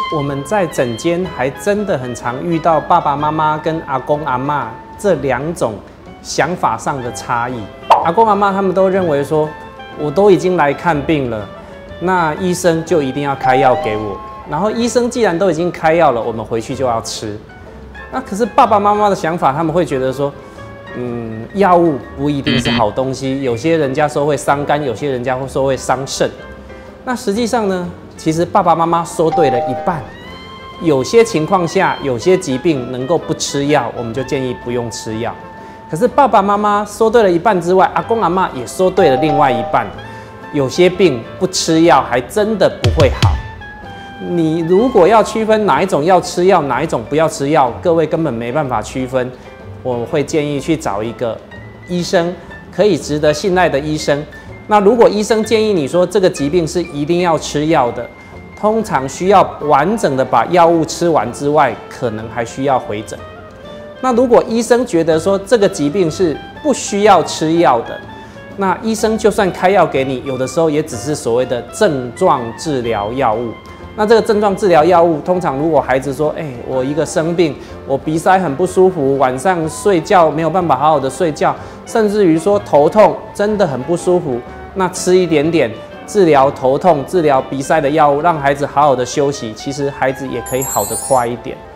我们在诊间还真的很常遇到爸爸妈妈跟阿公阿嬷这两种想法上的差异。阿公阿嬷他们都认为说，我都已经来看病了，那医生就一定要开药给我。然后医生既然都已经开药了，我们回去就要吃。那可是爸爸妈妈的想法，他们会觉得说，药物不一定是好东西，有些人家说会伤肝，有些人家会说会伤肾。那实际上呢，其实爸爸妈妈说对了一半。有些情况下，有些疾病能够不吃药，我们就建议不用吃药。可是爸爸妈妈说对了一半之外，阿公阿嬷也说对了另外一半。有些病不吃药还真的不会好。你如果要区分哪一种要吃药，哪一种不要吃药，各位根本没办法区分。我会建议去找一个医生，可以值得信赖的医生。那如果医生建议你说这个疾病是一定要吃药的，通常需要完整的把药物吃完之外，可能还需要回诊。那如果医生觉得说这个疾病是不需要吃药的，那医生就算开药给你，有的时候也只是所谓的症状治疗药物。那这个症状治疗药物，通常如果孩子说，我一个生病，我鼻塞很不舒服，晚上睡觉没有办法好好的睡觉，甚至于说头痛真的很不舒服，那吃一点点治疗头痛、治疗鼻塞的药物，让孩子好好的休息，其实孩子也可以好得快一点。